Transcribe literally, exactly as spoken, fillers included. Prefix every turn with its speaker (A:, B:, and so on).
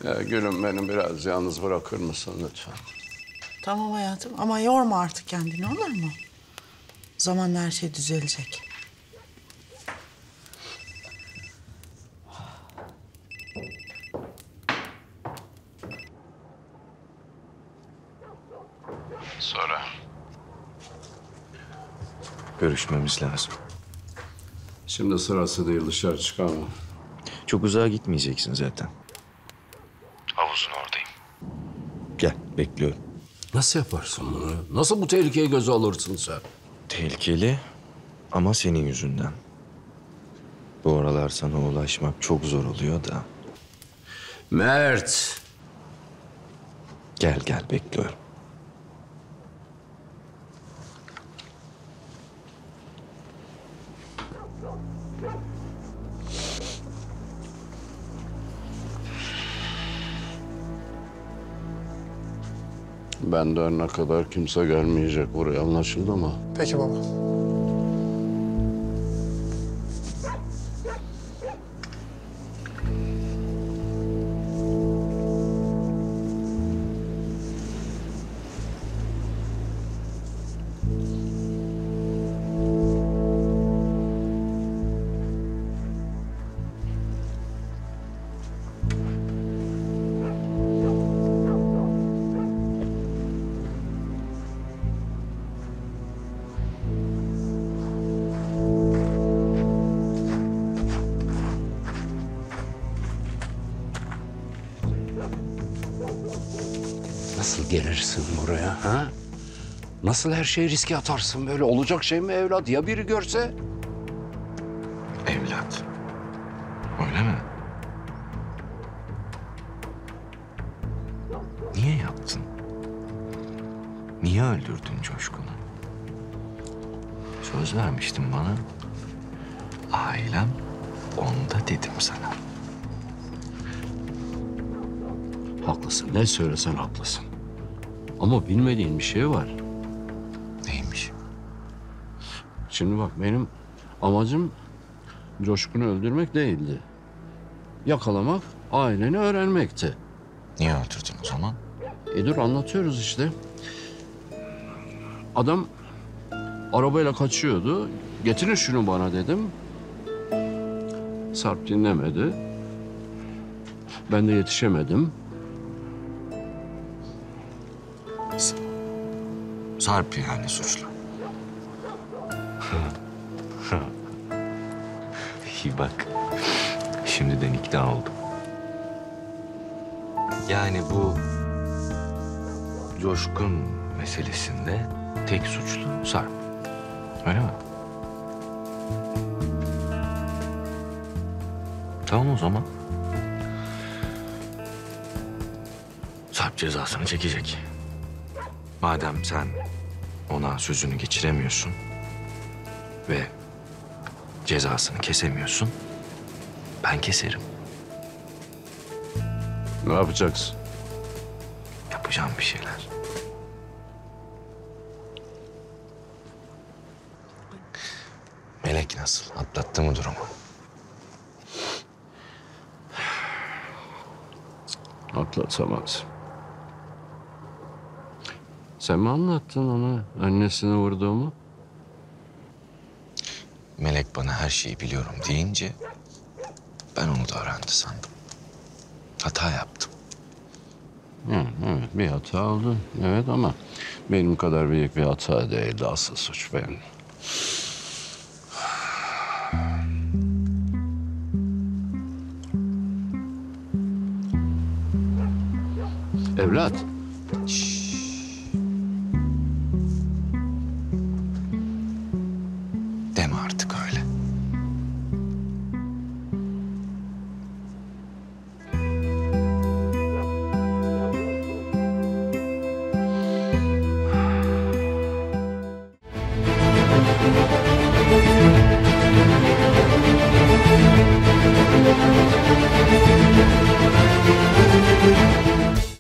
A: Ya gülüm beni biraz yalnız bırakır mısın lütfen?
B: Tamam hayatım ama yorma artık kendini, olur mu? Zamanla her şey düzelecek.
A: Sonra?
C: Görüşmemiz lazım.
A: Şimdi sırası değil, dışarı çıkamam.
C: Çok uzağa gitmeyeceksin zaten. Havuzun oradayım. Gel, bekliyorum.
A: Nasıl yaparsın bunu? Nasıl bu tehlikeye göze alırsın sen?
C: Tehlikeli ama senin yüzünden. Bu aralar sana ulaşmak çok zor oluyor da.
A: Mert!
C: Gel gel, bekliyorum.
A: Ben dönene kadar kimse gelmeyecek buraya, anlaşıldı mı?
D: Peki baba.
A: Nasıl gelirsin buraya ha? Nasıl her şeyi riske atarsın böyle? Olacak şey mi evlat? Ya biri görse?
C: Evlat. Öyle mi? Niye yaptın? Niye öldürdün Coşkun'u? Söz vermiştin bana. Ailem onda dedim sana.
A: Haklısın. Ne söylesen haklısın. Ama bilmediğin bir şey var.
C: Neymiş?
A: Şimdi bak benim amacım Coşkun'u öldürmek değildi. Yakalamak, aileni öğrenmekti.
C: Niye öldürdün o zaman?
A: E dur anlatıyoruz işte. Adam arabayla kaçıyordu. Getirin şunu bana dedim. Sarp dinlemedi. Ben de yetişemedim.
C: Sarp yani suçlu. İyi bak. Şimdiden ikna oldum. Yani bu Coşkun meselesinde tek suçlu Sarp. Öyle mi? Tamam o zaman. Sarp cezasını çekecek. Madem sen ona sözünü geçiremiyorsun ve cezasını kesemiyorsun, ben keserim.
A: Ne yapacaksın?
C: Yapacağım bir şeyler. Melek nasıl? Atlattı mı durumu?
A: Atlatamaz. Sen mi anlattın ona annesine vurduğumu?
C: Melek bana her şeyi biliyorum deyince ben onu da öğrendi sandım. Hata yaptım.
A: Hı, evet bir hata oldu. Evet ama benim kadar büyük bir hata değildi. Asıl suç benim. Evlat.
C: Deme artık öyle.